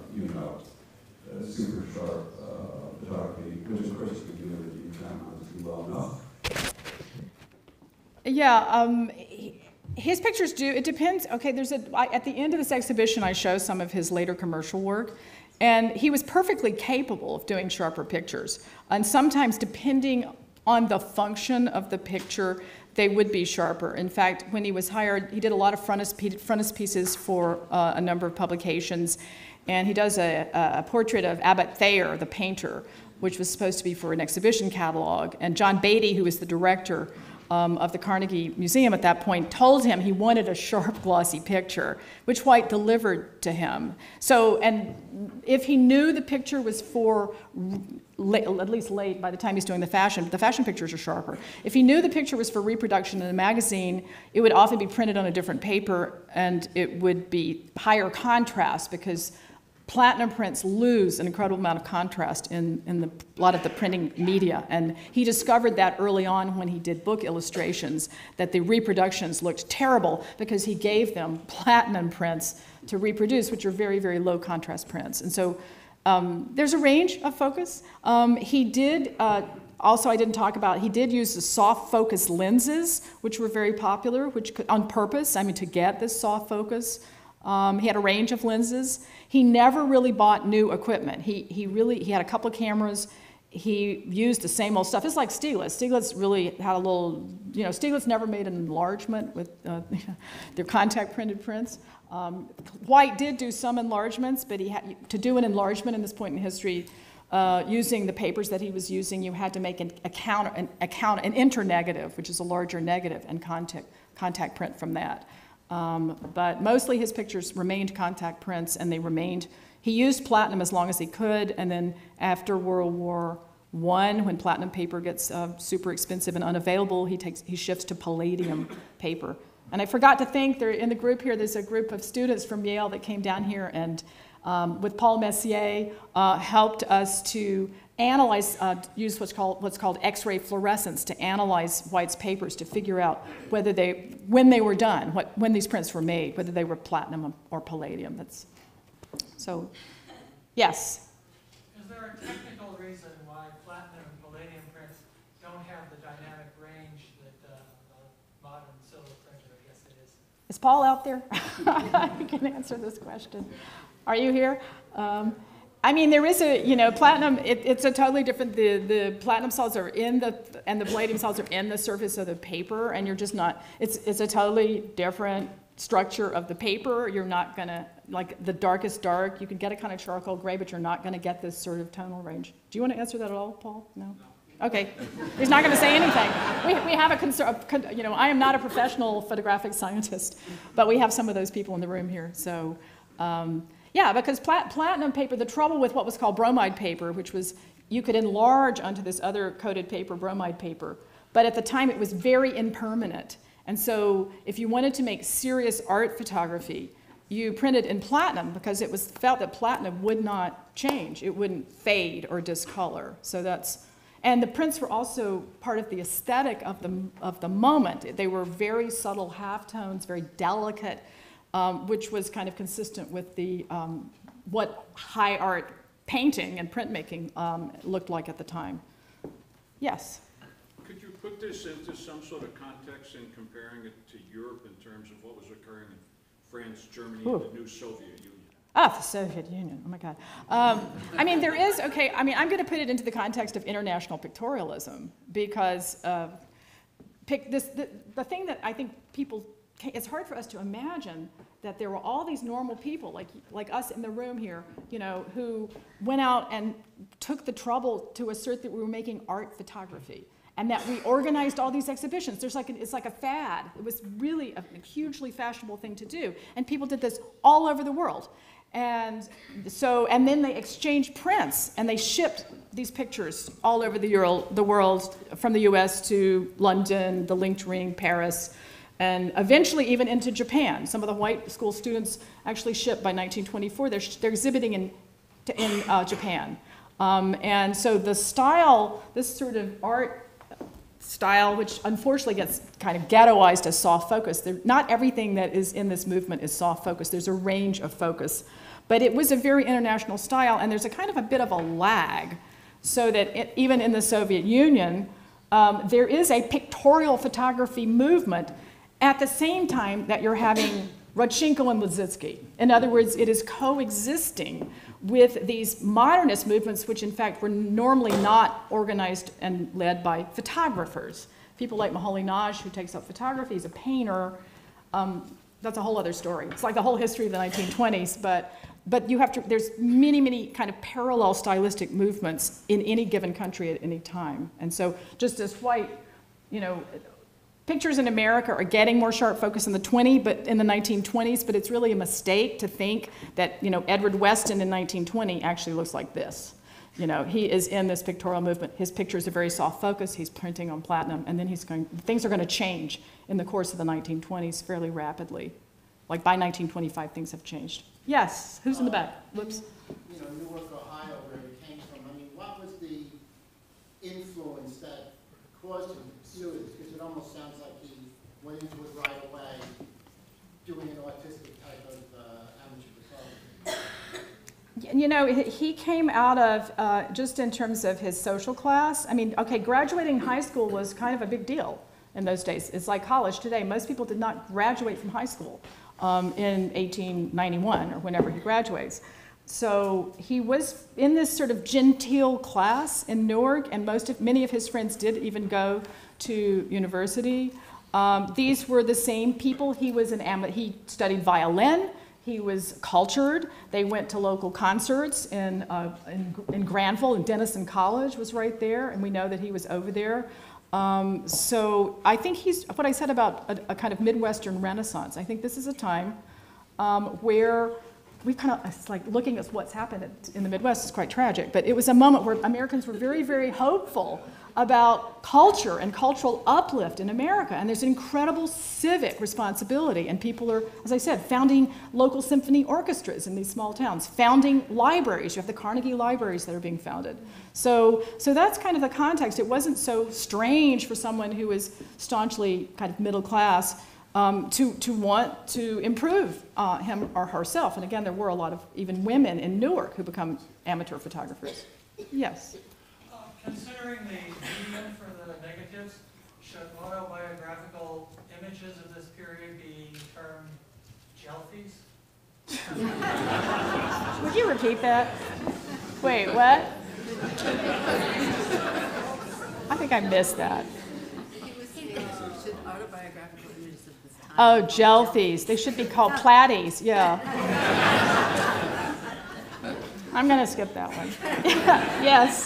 super sharp photography, which of course you can do it in time, obviously well enough. Yeah, his pictures do, it depends. Okay, at the end of this exhibition, I show some of his later commercial work, and he was perfectly capable of doing sharper pictures. And sometimes, depending on the function of the picture, they would be sharper. In fact, when he was hired, he did a lot of frontispieces for a number of publications, and he does a portrait of Abbot Thayer, the painter, which was supposed to be for an exhibition catalog. And John Beatty, who was the director of the Carnegie Museum at that point, told him he wanted a sharp, glossy picture, which White delivered to him. So, and if he knew the picture was for, at least late by the time he's doing the fashion pictures are sharper. If he knew the picture was for reproduction in a magazine, it would often be printed on a different paper, and it would be higher contrast because platinum prints lose an incredible amount of contrast in a lot of the printing media. And he discovered that early on when he did book illustrations, that the reproductions looked terrible because he gave them platinum prints to reproduce, which are very, very low contrast prints. And so there's a range of focus. He did, also I didn't talk about, he did use the soft focus lenses, which were very popular, which could, on purpose, I mean, to get this soft focus. He had a range of lenses. He never really bought new equipment. He had a couple of cameras. He used the same old stuff. It's like Stieglitz. Stieglitz really had a little, Stieglitz never made an enlargement with their contact printed prints. White did do some enlargements, but he had to do an enlargement in this point in history. Using the papers that he was using, you had to make an internegative, which is a larger negative, and contact print from that. But mostly his pictures remained contact prints, and he used platinum as long as he could, and then after World War I, when platinum paper gets super expensive and unavailable, he shifts to palladium paper. And I forgot to think, in the group here, there's a group of students from Yale that came down here and with Paul Messier helped us to analyze, use what's called X-ray fluorescence to analyze White's papers to figure out whether when they were done, when these prints were made, whether they were platinum or palladium. So, yes? Is there a technical reason why platinum and palladium prints don't have the dynamic range that a modern silver printer, I guess it is? Is Paul out there? I can answer this question. Are you here? I mean, there is platinum, it's a totally different, the platinum solids are and the palladium solids are in the surface of the paper, and you're just not, it's a totally different structure of the paper. You're not gonna, like the darkest dark, you can get a kind of charcoal gray, but you're not gonna get this sort of tonal range. Do you want to answer that at all, Paul? No? Okay, he's not gonna say anything. We have I am not a professional photographic scientist, but we have some of those people in the room here, so. Yeah, because platinum paper, the trouble with what was called bromide paper, which was you could enlarge onto this other coated paper, bromide paper, but at the time it was very impermanent. And so if you wanted to make serious art photography, you printed in platinum because it was felt that platinum would not change. It wouldn't fade or discolor. So and the prints were also part of the aesthetic of the moment. They were very subtle halftones, very delicate, which was kind of consistent with what high art painting and printmaking looked like at the time. Yes? Could you put this into some sort of context in comparing it to Europe in terms of what was occurring in France, Germany, and the new Soviet Union? Oh, the Soviet Union, oh my God. I mean, there is, okay, I mean, I'm going to put it into the context of international pictorialism because the thing that I think it's hard for us to imagine that there were all these normal people like us in the room here, who went out and took the trouble to assert that we were making art photography and that we organized all these exhibitions. It's like a fad. It was really a hugely fashionable thing to do, and people did this all over the world. And then they exchanged prints and they shipped these pictures all over the world, from the US to London, the Linked Ring, Paris, and eventually even into Japan. Some of the white school students actually shipped by 1924. They're exhibiting in Japan. And so the style, this sort of art style, which unfortunately gets kind of ghettoized as soft focus. Not everything that is in this movement is soft focus. There's a range of focus. But it was a very international style, and there's a kind of a bit of a lag, so that even in the Soviet Union, there is a pictorial photography movement at the same time that you're having Rodchenko and Lissitzky. In other words, it is coexisting with these modernist movements, which in fact were normally not organized and led by photographers. People like McCauley, who takes up photography, he's a painter. That's a whole other story. It's like the whole history of the 1920s, but you have to, there's many, many kind of parallel stylistic movements in any given country at any time. And so just as White, you know, pictures in America are getting more sharp focus in the 1920s, but it's really a mistake to think that, you know, Edward Weston in 1920 actually looks like this. You know, he is in this pictorial movement. His pictures are very soft focus. He's printing on platinum, and then things are going to change in the course of the 1920s fairly rapidly. Like by 1925, things have changed. Yes, who's in the back? Whoops. You know, Newark, Ohio, where he came from. I mean, what was the influence that caused him to pursue this? Because it almost sounds like he went into it right away, doing an artistic type of amateur photography. You know, he came out of, just in terms of his social class, I mean, okay, graduating high school was kind of a big deal in those days. It's like college today. Most people did not graduate from high school in 1891 or whenever he graduates. So he was in this sort of genteel class in Newark, and many of his friends did even go to university. These were the same people. He studied violin. He was cultured. They went to local concerts in Granville, and Denison College was right there, and we know that he was over there. So I think he's, what I said about a kind of Midwestern Renaissance, I think this is a time where we've kind of, it's like looking at what's happened in the Midwest is quite tragic, but it was a moment where Americans were very, very hopeful about culture and cultural uplift in America, and there's an incredible civic responsibility, and people are, as I said, founding local symphony orchestras in these small towns, founding libraries. You have the Carnegie libraries that are being founded. So that's kind of the context. It wasn't so strange for someone who was staunchly kind of middle class to want to improve him or herself. And again, there were a lot of even women in Newark who become amateur photographers. Yes. Considering the medium for the negatives, should autobiographical images of this period be termed jelfies? Would you repeat that? Wait, what? I think I missed that. Should autobiographical images of this time? Oh, jelfies. They should be called platties, yeah. I'm going to skip that one. Yes.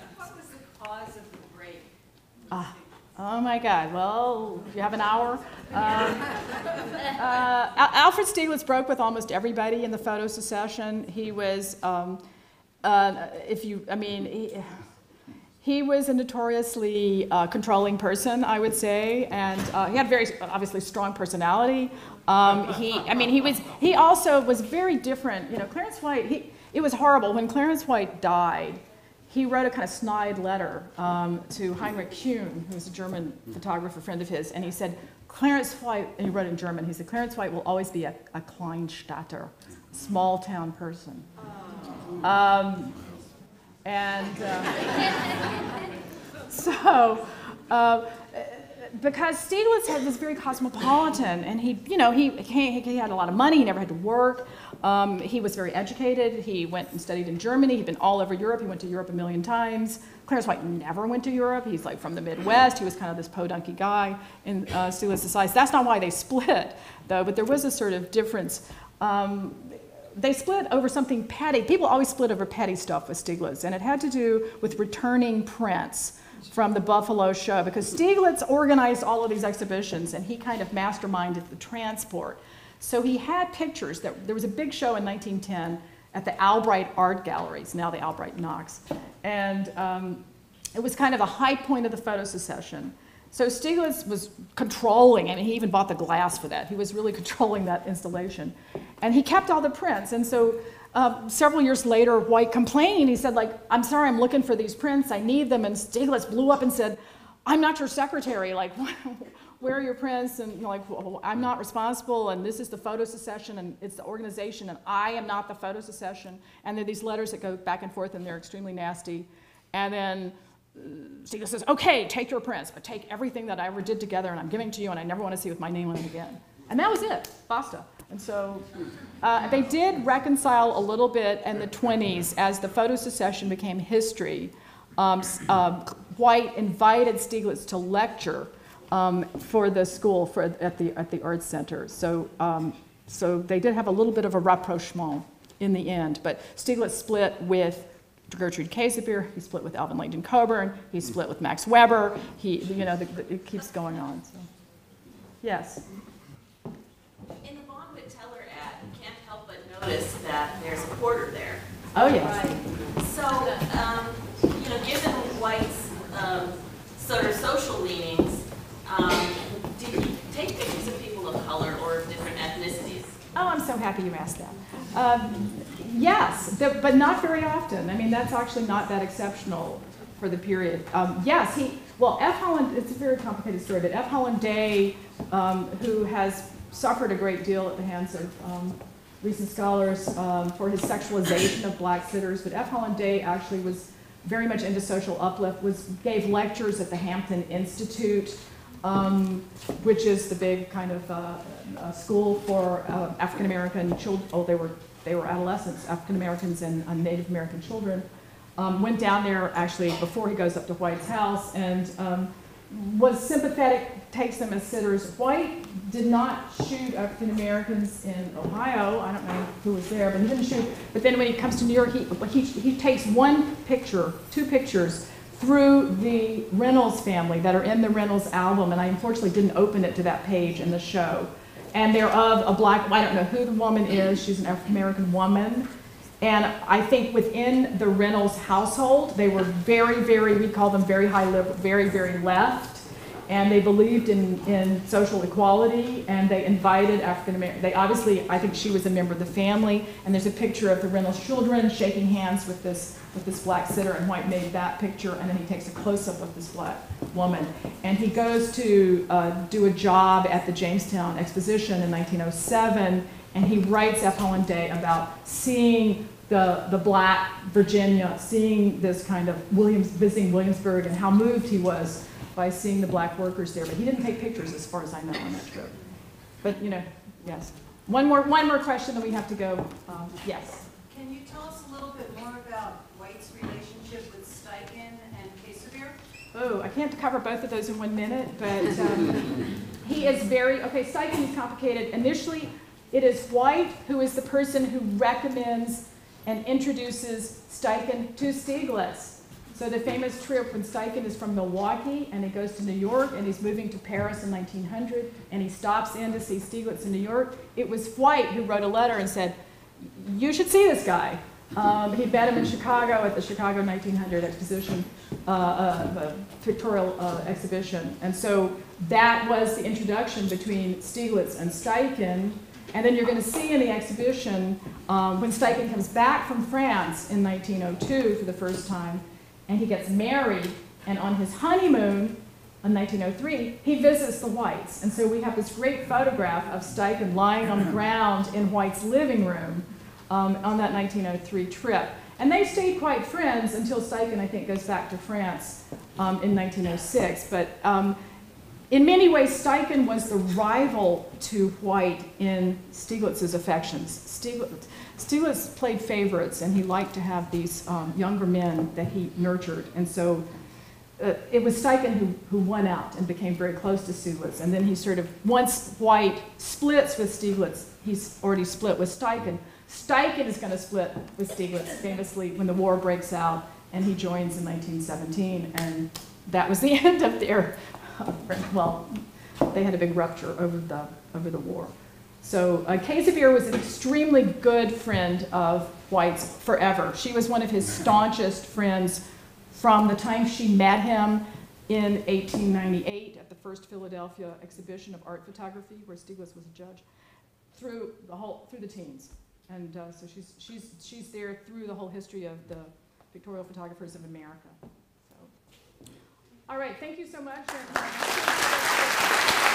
Oh my God, well, you have an hour. Alfred Stieglitz broke with almost everybody in the photo secession. He was, he was a notoriously controlling person, I would say, and he had a very, obviously, strong personality. He also was very different. You know, Clarence White, it was horrible. When Clarence White died, he wrote a kind of snide letter to Heinrich Kuhn, who was a German photographer friend of his, and he said, Clarence White, and he wrote in German, he said, Clarence White will always be a Kleinstadter, small town person. Because Stieglitz was very cosmopolitan, and he had a lot of money, he never had to work. He was very educated. He went and studied in Germany. He'd been all over Europe. He went to Europe a million times. Clarence White never went to Europe. He's like from the Midwest. He was kind of this podunky guy in Stieglitz's eyes. That's not why they split, though, but there was a sort of difference. They split over something petty. People always split over petty stuff with Stieglitz, and it had to do with returning prints from the Buffalo show, because Stieglitz organized all of these exhibitions, and he kind of masterminded the transport. So he had pictures. There was a big show in 1910 at the Albright Art Galleries, now the Albright Knox. And it was kind of a high point of the photo secession. So Stieglitz was controlling, I mean, he even bought the glass for that. He was really controlling that installation. And he kept all the prints. And so several years later, White complained. He said, like, I'm sorry, I'm looking for these prints. I need them. And Stieglitz blew up and said, I'm not your secretary, like, where are your prints? And like, well, I'm not responsible, and this is the photo secession, and it's the organization, and I am not the photo secession. And there are these letters that go back and forth, and they're extremely nasty. And then Stieglitz says, okay, take your prints, but take everything that I ever did together, and I'm giving to you, and I never want to see with my name on it again. And that was it, basta. And so they did reconcile a little bit in the 20s as the photo secession became history. White invited Stieglitz to lecture for the school at the Arts Center. So, so they did have a little bit of a rapprochement in the end. But Stieglitz split with Gertrude Casimir, he split with Alvin Langdon Coburn, he split with Max Weber. It keeps going on. So. Yes. In the Von Teller ad, you can't help but notice that there's a porter there. Oh yes. Right. So, given White's sort of social leanings, did he take pictures of people of color or of different ethnicities? Oh, I'm so happy you asked that. Yes, but not very often. I mean, that's actually not that exceptional for the period. Yes, F. Holland, it's a very complicated story, but F. Holland Day, who has suffered a great deal at the hands of recent scholars for his sexualization of black sitters, but F. Holland Day actually was very much into social uplift, gave lectures at the Hampton Institute, which is the big kind of school for African-American children. Oh, they were adolescents, African-Americans and Native American children. Went down there actually before he goes up to White's house and was sympathetic, takes them as sitters. White did not shoot African-Americans in Ohio. I don't know who was there, but he didn't shoot. But then when he comes to New York, he takes two pictures through the Reynolds family that are in the Reynolds album, and I unfortunately didn't open it to that page in the show. And they're of a black, I don't know who the woman is, she's an African-American woman. And I think within the Reynolds household, they were very, very, we call them very high liberal, very, very left. And they believed in social equality, and they invited African-American, they obviously, I think she was a member of the family, and there's a picture of the Reynolds children shaking hands with this black sitter, and White made that picture, and then he takes a close-up of this black woman. And he goes to do a job at the Jamestown Exposition in 1907, and he writes F. Holland Day about seeing the black Virginia, seeing this kind of visiting Williamsburg, and how moved he was by seeing the black workers there. But he didn't take pictures as far as I know on that trip. But, yes. One more question, then we have to go. Yes. Can you tell us a little bit more about White's relationship with Steichen and Casimir? Oh, I can't cover both of those in 1 minute, but he is Steichen is complicated. Initially, it is White who is the person who recommends and introduces Steichen to Stieglitz. So the famous trip when Steichen is from Milwaukee and he goes to New York and he's moving to Paris in 1900 and he stops in to see Stieglitz in New York, it was White who wrote a letter and said, you should see this guy. He met him in Chicago at the Chicago 1900 exposition, pictorial exhibition. And so that was the introduction between Stieglitz and Steichen. And then you're going to see in the exhibition, when Steichen comes back from France in 1902 for the first time, and he gets married, and on his honeymoon in 1903, he visits the Whites. And so we have this great photograph of Steichen lying on the ground in White's living room on that 1903 trip. And they stayed quite friends until Steichen, I think, goes back to France in 1906. But in many ways, Steichen was the rival to White in Stieglitz's affections. Stieglitz played favorites, and he liked to have these younger men that he nurtured. And so it was Steichen who won out and became very close to Stieglitz. And then he sort of, once White splits with Stieglitz, he's already split with Steichen. Steichen is going to split with Stieglitz famously when the war breaks out, and he joins in 1917. And that was the end of their, well, they had a big rupture over the war. So Casimir was an extremely good friend of White's forever. She was one of his staunchest friends from the time she met him in 1898 at the first Philadelphia exhibition of art photography, where Stieglitz was a judge, through the teens. And so she's there through the whole history of the pictorial photographers of America. So, All right, thank you so much.